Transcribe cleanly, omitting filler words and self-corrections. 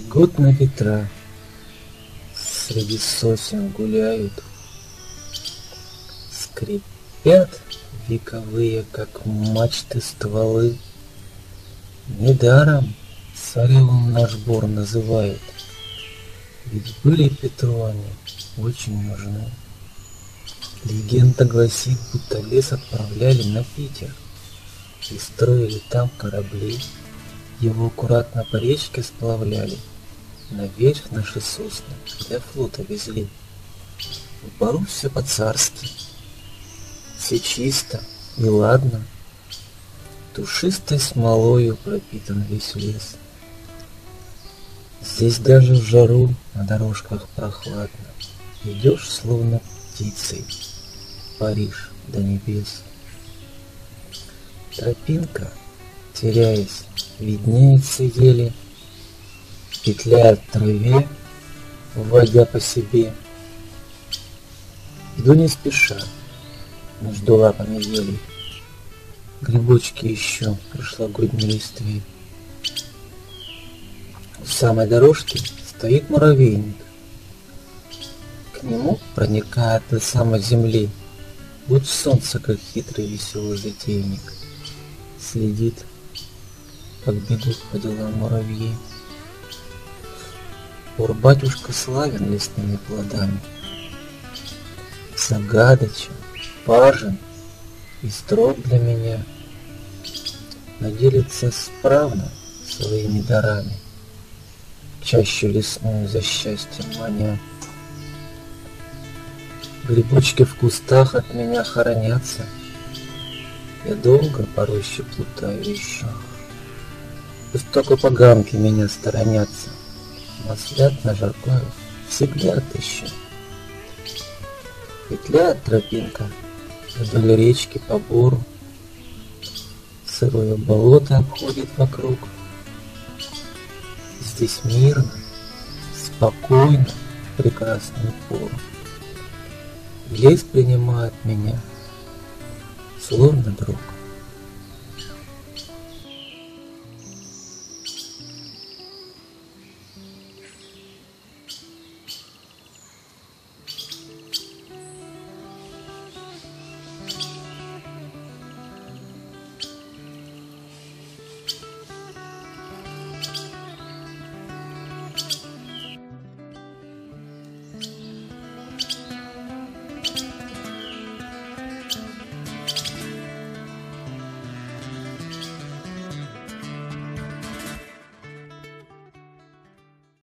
Вольготно ветра среди сосен гуляют, скрипят вековые, как мачты, стволы. Недаром царевым наш бор называют, ведь были Петру они очень нужны. Легенда гласит, будто лес отправляли на Питер и строили там корабли. Его аккуратно по речке сплавляли, наверх наши сосны для флота везли. В бару все по-царски, все чисто и ладно, душистой смолою пропитан весь лес. Здесь даже в жару на дорожках прохладно, идешь словно птицей, Париж до небес. Тропинка, теряясь, виднеется еле, петляет в траве, вводя по себе. Иду не спеша, между лапами ели, грибочки еще прошлогодней листвы. У самой дорожки стоит муравейник. К нему проникает до самой земли луч солнца, как хитрый веселый затейник. Следит, как бегут по делам муравьи. Бур-батюшка славен лесными плодами, загадочен, важен и строг для меня, но делится справно своими дарами, чаще лесную за счастьем маня. Грибочки в кустах от меня хоронятся, я долго по роще плутаю еще. Пусть только поганки меня сторонятся, маслят на жаркое всегда отыщу. Петляет тропинка вдоль речки по бору, сырое болото обходит вокруг. Здесь мирно, спокойно, в прекрасную пору. Лес принимает меня, словно друг.